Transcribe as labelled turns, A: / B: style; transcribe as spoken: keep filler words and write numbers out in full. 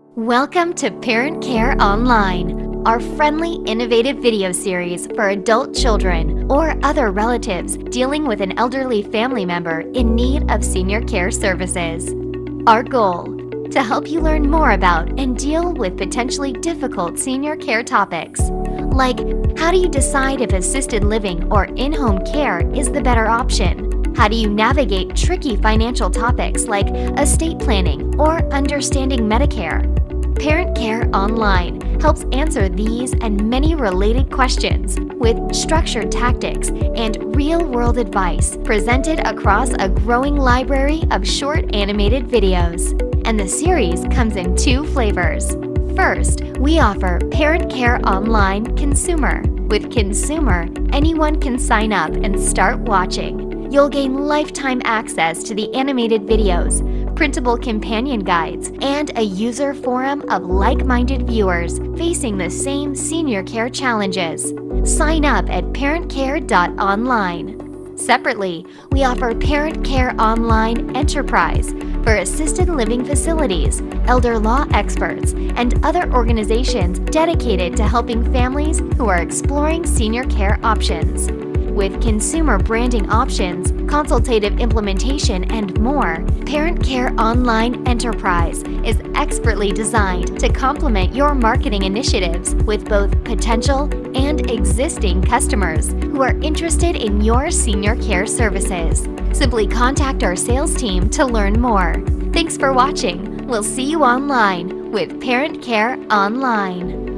A: Welcome to Parent Care Online, our friendly, innovative video series for adult children or other relatives dealing with an elderly family member in need of senior care services. Our goal: to help you learn more about and deal with potentially difficult senior care topics, like how do you decide if assisted living or in-home care is the better option? How do you navigate tricky financial topics like estate planning or understanding Medicare? Parent Care Online helps answer these and many related questions with structured tactics and real-world advice presented across a growing library of short animated videos. And the series comes in two flavors. First, we offer Parent Care Online Consumer. With Consumer, anyone can sign up and start watching. You'll gain lifetime access to the animated videos, printable companion guides, and a user forum of like-minded viewers facing the same senior care challenges. Sign up at parent care dot online. Separately, we offer Parent Care Online Enterprise for assisted living facilities, elder law experts, and other organizations dedicated to helping families who are exploring senior care options. With consumer branding options, consultative implementation, and more, Parent Care Online Enterprise is expertly designed to complement your marketing initiatives with both potential and existing customers who are interested in your senior care services. Simply contact our sales team to learn more. Thanks for watching. We'll see you online with Parent Care Online.